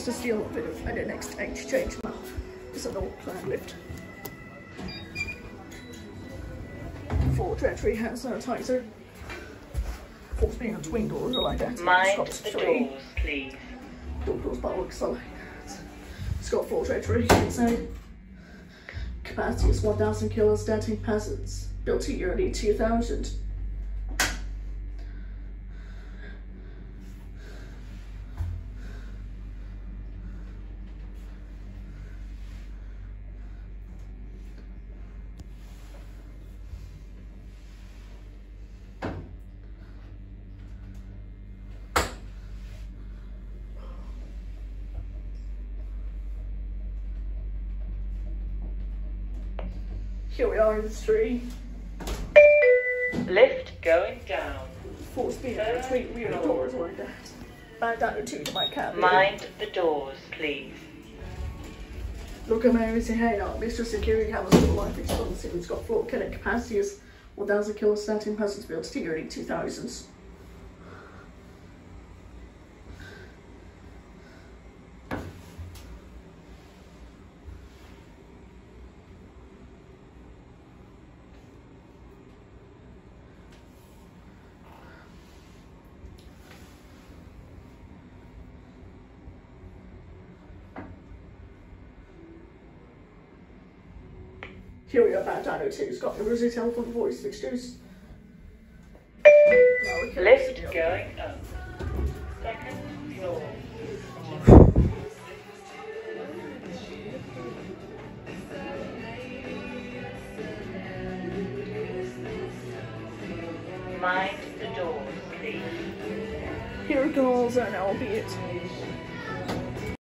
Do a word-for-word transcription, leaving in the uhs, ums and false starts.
Just a steal a bit of and an exchange map. It's an Oakland lift. For Treasury hand sanitizer. Force being on twin doors or like that. Mind the three. Doors, please. Door doors, but looks like it's got four Treasury inside. Capacity is one thousand kilos, dancing peasants. Built to yearly two thousand. Here we are in the street. Lift going down. Full speed between rear doors like that. Back down to two to my cabin. Mind the doors, please. Look at Mary and say, hey, uh, Mister Security has a life expectancy. It's got floor killing capacity is one thousand kilos, starting peasants built to the early two thousands. Here we are back down to two. It's got the Rosy telephone voice fixtures. Lift going up. Second floor. Mind the doors, please. Here goes, and albeit